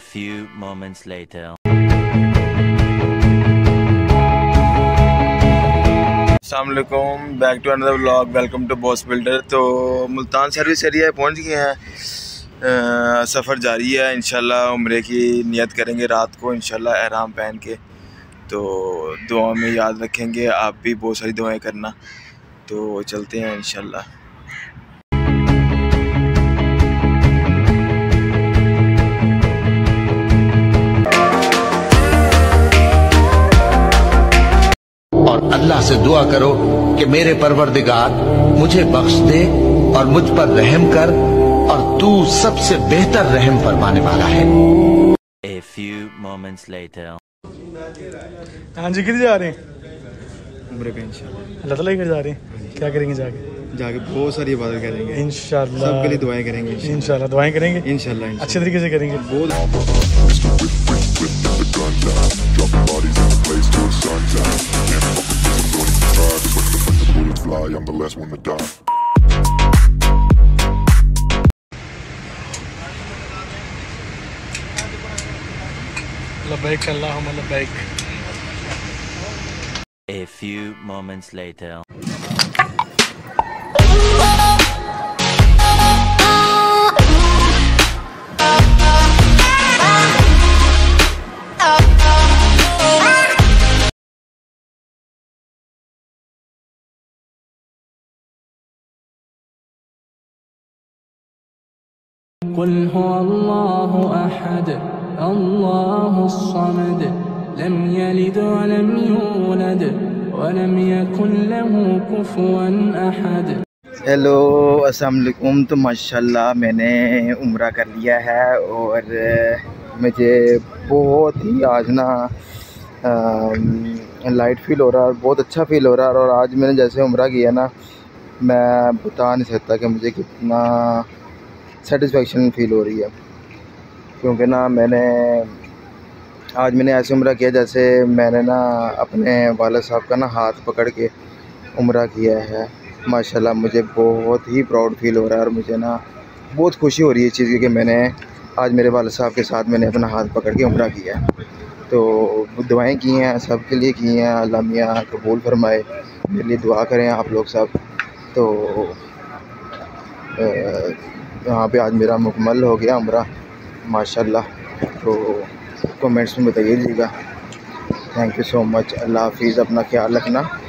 few moments later. अस्सलामुअलैकुम, back to another vlog. Welcome to boss builder. तो Multan service area पहुंच गए हैं। सफ़र जारी है। इंशाल्लाह उम्रे की नियत करेंगे रात को इंशाल्लाह एहराम पहन के। तो दुआ में याद रखेंगे, आप भी बहुत सारी दुआएं करना। तो चलते हैं इंशाल्लाह। और अल्लाह से दुआ करो कि मेरे परवरदिगार मुझे बख्श दे और मुझ पर रहम कर, और तू सबसे बेहतर रहम फरमाने वाला है। A few moments later. हाँ जी, किधर जा रहे हैं? उम्रे पे इंशाल्लाह। अल्लाह ताला के जा रहे हैं। क्या करेंगे जाके बहुत सारी इबादत करेंगे इंशाल्लाह। सबके लिए दुआएं करेंगे इंशाल्लाह। दुआएं करेंगे इंशाल्लाह। अच्छे तरीके से करेंगे। लब्बैक अल्लाहुम्मा लब्बैक। A few moments later. قل هو الله أحد الله الصمد لم يلد ولم يولد ولم يكن له كفوا أحد। Hello अस्सलाम वालेकुम। तो माशाल्लाह मैंने उम्रा कर लिया है और मुझे बहुत ही आज ना लाइट फील हो रहा है और बहुत अच्छा फील हो रहा है। और आज मैंने जैसे उम्रा किया ना, मैं बता नहीं सकता कि मुझे कितना सेटिस्फेक्शन फ़ील हो रही है। क्योंकि ना आज मैंने ऐसे उम्रा किया जैसे मैंने ना अपने वालिद साहब का ना हाथ पकड़ के उम्रा किया है। माशाल्लाह मुझे बहुत ही प्राउड फील हो रहा है और मुझे ना बहुत खुशी हो रही है इस चीज़ की कि मैंने आज मेरे वालिद साहब के साथ मैंने अपना हाथ पकड़ के उम्रा किया है। तो दुआएं की हैं, सबके लिए की हैं। अल्लाह मियां कबूल फरमाए। मेरे लिए दुआ करें आप लोग सब। तो यहाँ पे आज मेरा मुकम्मल हो गया उम्रा माशाल्लाह। तो कमेंट्स में बताइएगा। Thank you so much. अल्लाह हाफिज़। अपना ख्याल रखना।